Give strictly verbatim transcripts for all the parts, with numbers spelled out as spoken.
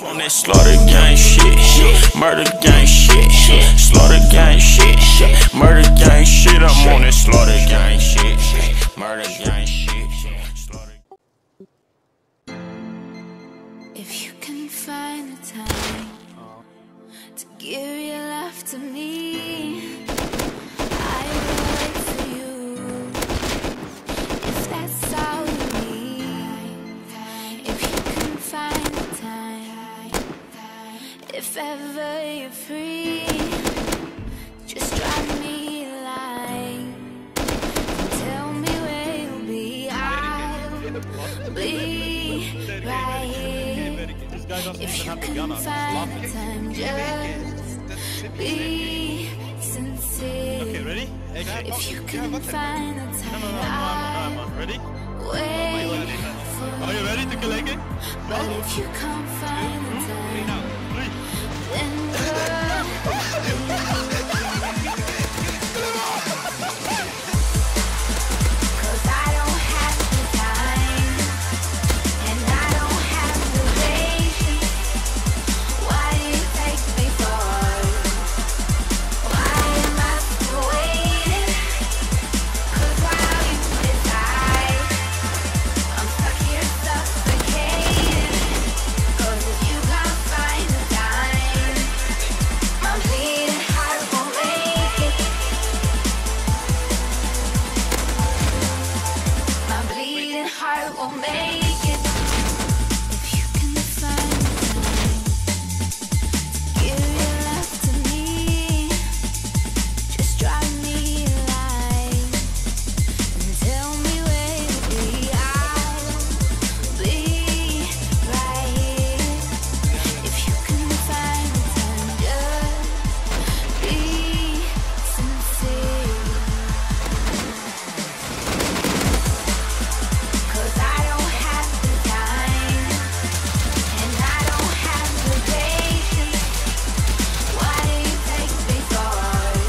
On that slaughter gang shit, murder gang shit, slaughter gang shit, murder gang shit. I'm on that slaughter gang shit, murder gang shit. If you can find the time to give your love to me, I will wait for you. If that's all you need, if you can find the time, if ever you're free, just drop me a line and tell me where you'll be. I'll be right here. If you can find the time, just be sincere. Okay, ready? If you can find the time, I'll Ready? wait for Are you ready to collect it? But if you can't find the time, then cause I don't have the time, and I don't have the patience. Why do you take me for? Why am I still waiting? Cause while you decide, I'm stuck here suffocating. Cause if you can't find the time, my bleeding heart won't make it. My bleeding heart won't make it. If you can find the time to give your love to me, just drop me a line and tell me where to be. I'll be right here. If you can find the time, just be sincere. Cause I don't have the time, and I don't have the patience. Why do you take me for?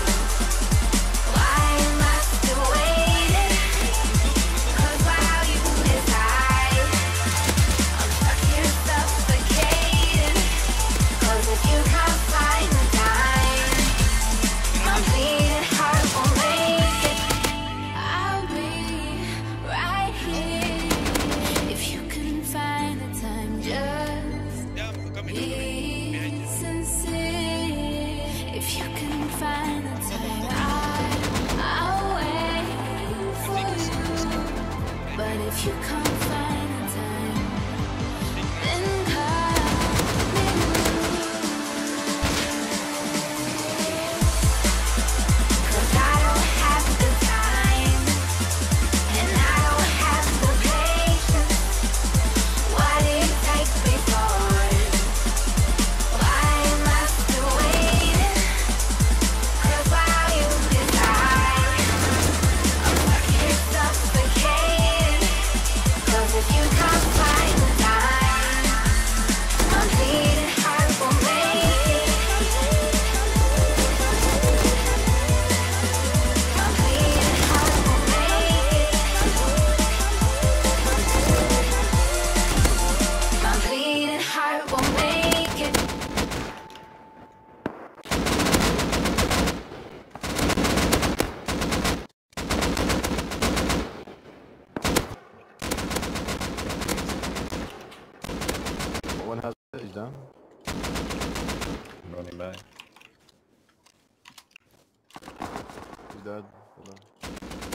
Why am I still waiting? Cause while you decide, I'm stuck here suffocating. Cause if you can't find the time, my bleeding heart won't make it. I'll be right here. If you can find the time, just Yeah, come be in. sincere. If you can find the time, I, I'll wait for you. But if you can't find the time, then come in. Cause I don't have the time, and I don't have the patience. Why do you take me for? Why am I still waiting? Cause while you decide, I'm stuck here suffocating. Cause if you can't find the time, my bleeding heart won't make it. My bleeding heart won't make it. My bleeding heart won't make it. One has it, he's down. I'm running back. He's dead. Hold on.